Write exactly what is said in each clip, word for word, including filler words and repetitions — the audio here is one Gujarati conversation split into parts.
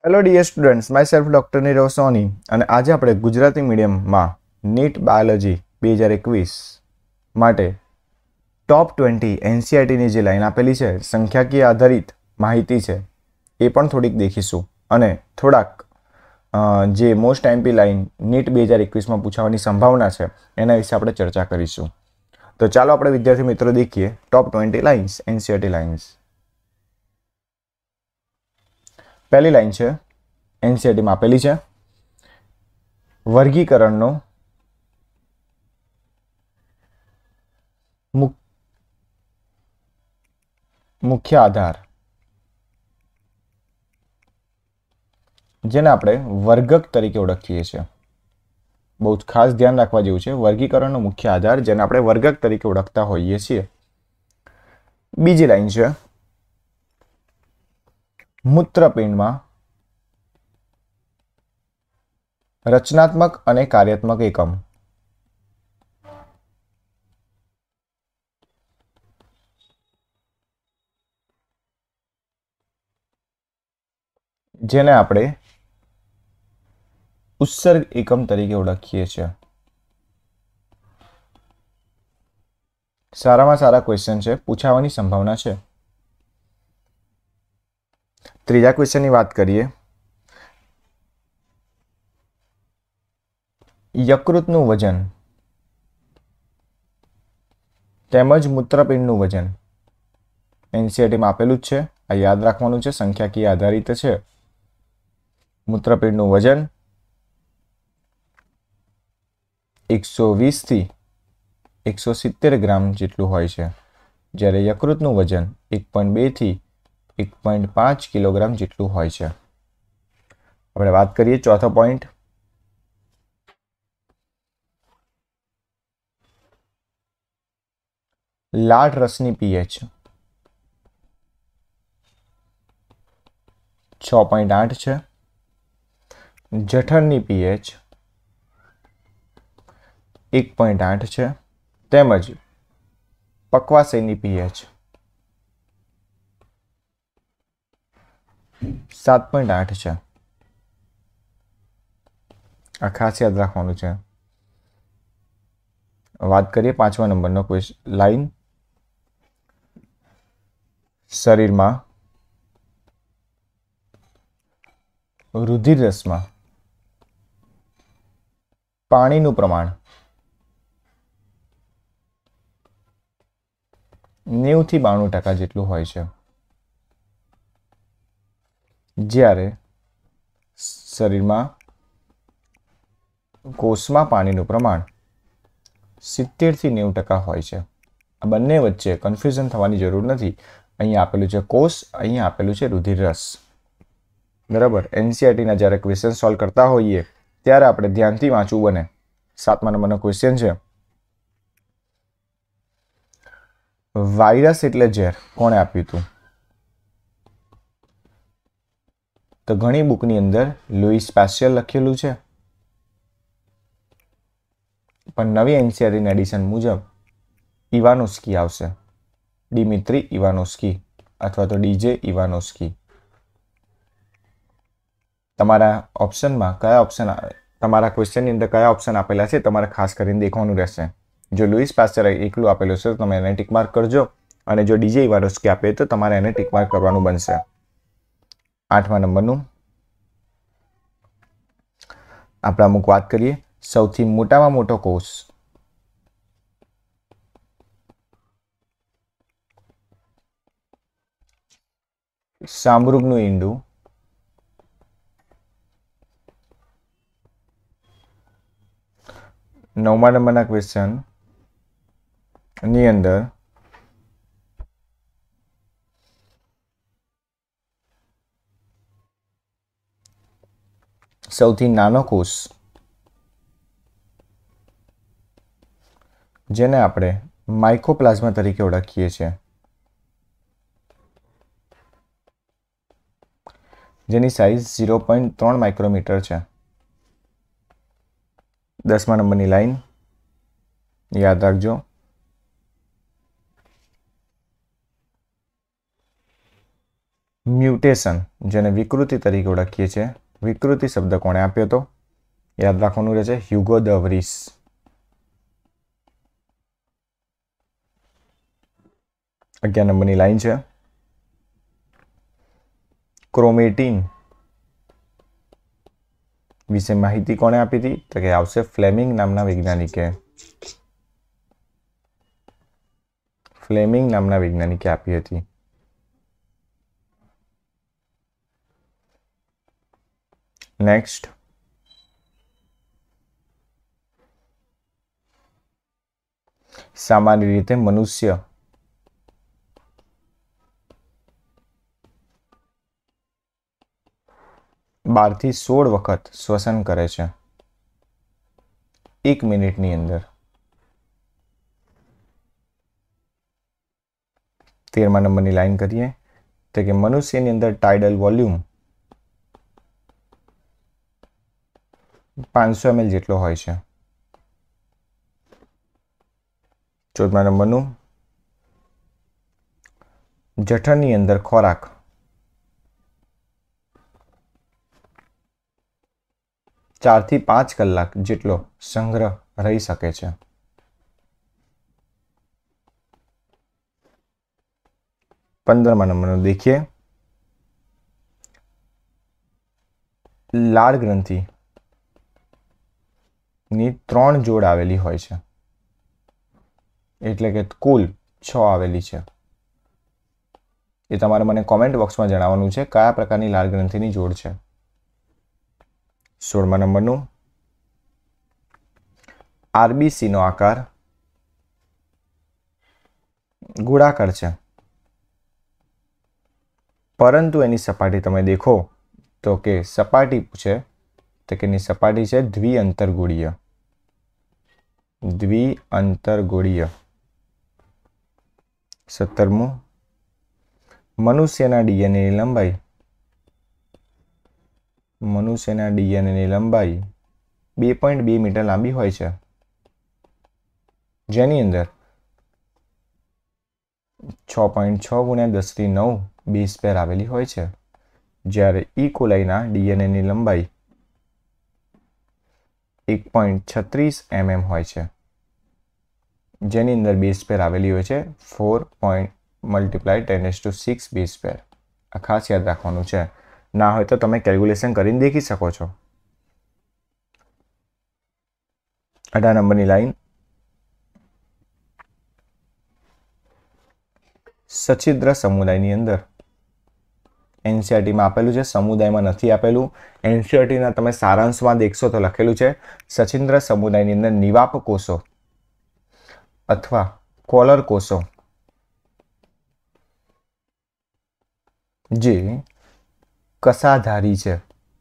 Hello dear students, myself doctor Nirav Soni અને આજે આપણે ગુજરાતી મીડિયમમાં નીટ બાયોલોજી બે હજાર એકવીસ માટે ટોપ ટ્વેન્ટી એનસીઈઆરટીની જે લાઈન આપેલી છે, સંખ્યાકીય આધારિત માહિતી છે, એ પણ થોડીક દેખીશું અને થોડાક જે મોસ્ટ આઈએમપી લાઈન નીટ બે હજાર એકવીસમાં પૂછાવાની સંભાવના છે એના વિશે આપણે ચર્ચા કરીશું. તો ચાલો આપણે વિદ્યાર્થી મિત્રો દેખીએ top twenty lines, NCERT lines. પહેલી લાઈન છે એનસીઈઆરટીમાં આપેલી છે, વર્ગીકરણનો મુખ્ય આધાર, જેને આપણે વર્ગક તરીકે ઓળખીએ છીએ. બહુ જ ખાસ ધ્યાન રાખવા જેવું છે, વર્ગીકરણનો મુખ્ય આધાર જેને આપણે વર્ગક તરીકે ઓળખતા હોઈએ છીએ. બીજી લાઈન છે મૂત્રપિંડમાં રચનાત્મક અને કાર્યાત્મક એકમ, જેને આપણે ઉત્સર્ગ એકમ તરીકે ઓળખીએ છીએ. સારામાં સારા ક્વેશ્ચન છે, પૂછાવાની સંભાવના છે. ત્રીજા ક્વેશ્ચનની વાત કરીએ. યકૃતનું વજન તેમજ મૂત્રપિંડનું વજન એનસીઈઆરટીમાં આપેલું જ છે, આ યાદ રાખવાનું છે, સંખ્યાકીય આધારિત છે. મૂત્રપિંડનું વજન એકસો વીસ થી એકસો સિત્તેર ગ્રામ જેટલું હોય છે, જ્યારે યકૃતનું વજન એક પોઈન્ટ બે થી એક પોઈન્ટ પાંચ કિલોગ્રામ જેટલું હોય છે. આપણે વાત કરીએ ચોથો પોઈન્ટ, લાળ રસની પીએચ છ પોઈન્ટ આઠ છે, જઠરની પીએચ એક પોઈન્ટ આઠ છે, તેમજ પક્વાશયની પીએચ સાત પોઈન્ટ આઠ છે. આ ખાસ યાદ રાખવાનું છે. વાત કરીએ પાંચમા નંબરનો ક્વેશ્ચન લાઈન, શરીરમાં રુધિર રસમાં પાણીનું પ્રમાણ નેવું થી બાણું ટકા જેટલું હોય છે, જ્યારે શરીરમાં કોષમાં પાણીનું પ્રમાણ સિત્તેર થી નેવું ટકા હોય છે. આ બંને વચ્ચે કન્ફ્યુઝન થવાની જરૂર નથી. અહીંયા આપેલું છે કોષ, અહીંયા આપેલું છે રુધિર રસ. બરાબર. એનસીઈઆરટીના જ્યારે ક્વેશ્ચન સોલ્વ કરતા હોઈએ ત્યારે આપણે ધ્યાનથી વાંચવું બને. સાતમા નંબરનો ક્વેશ્ચન છે, વાયરસ એટલે ઝેર કોણે આપ્યું હતું? તો ઘણી બુકની અંદર લુઈસ પાસ્ચર લખેલું છે, પણ નવી એનસીઈઆરટીના એડિશન મુજબ ઇવાનોસ્કી આવશે, ડિમિત્રી ઇવાનોસ્કી અથવા તો ડીજે ઇવાનોસ્કી. તમારા ઓપ્શનમાં કયા ઓપ્શન, તમારા ક્વેશ્ચનની અંદર કયા ઓપ્શન આપેલા છે તમારે ખાસ કરીને દેખવાનું રહેશે. જો લુઈસ પાસ્ચર એકલું આપેલું છે તો તમે એને ટીક માર્ક કરજો, અને જો ડીજે ઇવાનોસ્કી આપે તો તમારે એને ટીક માર્ક કરવાનું બનશે. આઠમા નંબરનું આપણે અમુક વાત કરીએ. સૌથી મોટામાં મોટો કોષ સામરૂગનું ઈંડું, નવમા નંબરના ક્વેશ્ચન ની અંદર સૌથી નાનો કોષ જેને આપણે માઇકોપ્લાઝ્મા તરીકે ઓળખીએ છીએ, જેની સાઇઝ ઝીરો પોઈન્ટ ત્રણ માઇક્રોમીટર છે. દસમા નંબરની લાઈન યાદ રાખજો, મ્યુટેશન જેને વિકૃતિ તરીકે ઓળખીએ છીએ, વિકૃતિ શબ્દ કોણે આપ્યો હતો? યાદ રાખવાનું રહેશે હ્યુગો દ વ્રીસ. અગિયાર નંબરની લાઈન છે, ક્રોમેટીન વિશે માહિતી કોણે આપી હતી? તો કે આવશે ફ્લેમિંગ નામના વૈજ્ઞાનિકે. ફ્લેમિંગ નામના વૈજ્ઞાનિકે આપી હતી. નેક્સ્ટ, સામાન્ય રીતે મનુષ્ય બાર થી સોળ વખત શ્વસન કરે છે એક મિનિટની અંદર. તેરમા નંબરની લાઈન કરીએ તો કે મનુષ્યની અંદર ટાઇડલ વોલ્યુમ પાંચસો એમએલ જેટલો હોય છે. ચૌદમા નંબરનું, જઠરની અંદર ખોરાક ચાર થી પાંચ કલાક જેટલો સંગ્રહ રહી શકે છે. પંદરમા નંબરનું દેખીએ, લાળ ગ્રંથિ ની ત્રણ જોડ આવેલી હોય છે, એટલે કે કુલ છ આવેલી છે. એ તમારે મને કોમેન્ટ બોક્સમાં જણાવવાનું છે કયા પ્રકારની લાળ ગ્રંથિની જોડ છે. સોળમા નંબરનું, આરબીસી નો આકાર ગોળાકાર છે, પરંતુ એની સપાટી તમે દેખો તો કે સપાટી પૂછે તો કે એની સપાટી છે દ્વિઅંતરગોળીય. દ્વિઅંતરગોળીય. સત્તરમું, મનુષ્યના ડીએનએની લંબાઈ મનુષ્યના ડીએનએની લંબાઈ બે પોઈન્ટ બે મીટર લાંબી હોય છે, જેની અંદર છ પોઈન્ટ છ ગુણ્યા દસ થી નવ બેઝ પેર આવેલી હોય છે, જ્યારે ઈ કોલાઈના ડીએનએની લંબાઈ એક પોઈન્ટ છત્રીસ એમએમ હોય છે, જેની અંદર બેઝ પેર આવેલી હોય છે four point multiply ten S to six base pair. આ ખાસ યાદ રાખવાનું છે, ના હોય તો તમે કેલ્ક્યુલેશન કરીને દેખી શકો છો. અઢાર નંબરની લાઈન, સછિદ્ર સમુદાયની અંદર એનસીઈઆરટીમાં આપેલું છે, સમુદાયમાં નથી આપેલું. એનસીઈઆરટીના તમે સારાંશમાં દેખશો તો લખેલું છે સછિદ્ર સમુદાયની અંદર નિવાપ કોષો અથવા કોલર કોષો જે કસાધારી છે.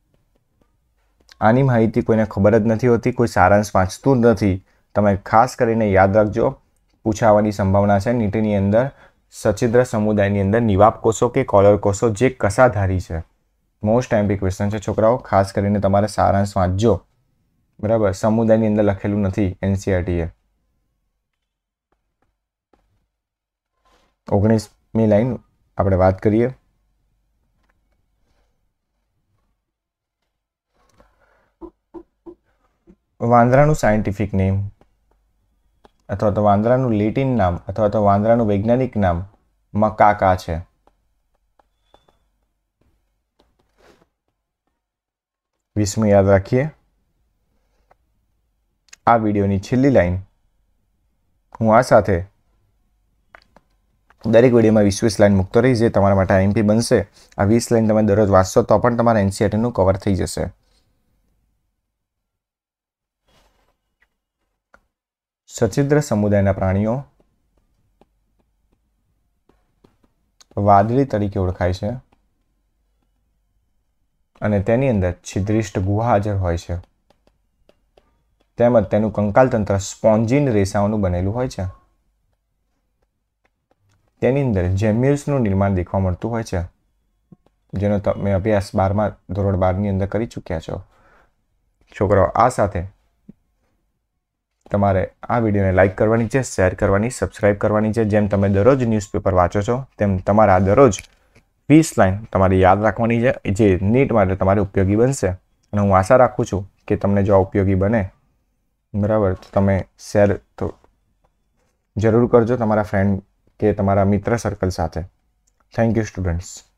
આની માહિતી કોઈને ખબર જ નથી હોતી, કોઈ સારાંશ વાંચતું જ નથી. તમે ખાસ કરીને યાદ રાખજો, પૂછાવાની સંભાવના છે નીટની અંદર. સછિદ્ર સમુદાયની અંદર નિવાપ કોષો કે કોલર કોષો જે કસાધારી છે. મોસ્ટ એમ્પી ક્વેશ્ચન છે છોકરાઓ, ખાસ કરીને તમારે સારાંશ વાંચજો. બરાબર, સમુદાયની અંદર લખેલું નથી એનસીઈઆરટીએ. ઓગણીસમી લાઈન આપણે વાત કરીએ, વાંદરાનું સાયન્ટિફિક નેમ અથવા તો વાંદરાનું લેટિન નામ અથવા તો વાંદરાનું વૈજ્ઞાનિક નામ મકાકા છે. વીસમું યાદ રાખીએ. આ વિડીયોની છેલ્લી લાઈન હું આ સાથે દરેક વિડીયોમાં વીસ વીસ લાઈન મૂકતો રહીશ, જે તમારા માટે આઈએમપી બનશે. આ વીસ લાઈન તમે દરરોજ વાંચશો તો પણ તમારા એનસીઈઆરટીનું કવર થઈ જશે. સછિદ્ર સમુદાયના પ્રાણીઓ વાદળી તરીકે ઓળખાય છે અને તેની અંદર છિદ્રિષ્ટ ગુહા હાજર હોય છે, તેમજ તેનું કંકાલ તંત્ર સ્પોન્જીન રેસાઓનું બનેલું હોય છે. તેની અંદર જેમ્યુલ્સનું નિર્માણ દેખવા મળતું હોય છે, જેનો તમે અભ્યાસ બારમા ધોરણ બારની અંદર કરી ચૂક્યા છો છોકરાઓ. આ સાથે તમારે આ વિડીયોને લાઇક કરવાની છે, શેર કરવાની, સબસ્ક્રાઇબ કરવાની છે. જેમ તમે દરરોજ ન્યૂઝપેપર વાંચો છો તેમ તમારે આ દરરોજ વીસ લાઈન તમારે યાદ રાખવાની છે, જે નીટ માટે તમારે ઉપયોગી બનશે. અને હું આશા રાખું છું કે તમને જો આ ઉપયોગી બને, બરાબર, તો તમે શેર તો જરૂર કરજો તમારા ફ્રેન્ડ કે તમારા મિત્ર સર્કલ સાથે. Thank you students.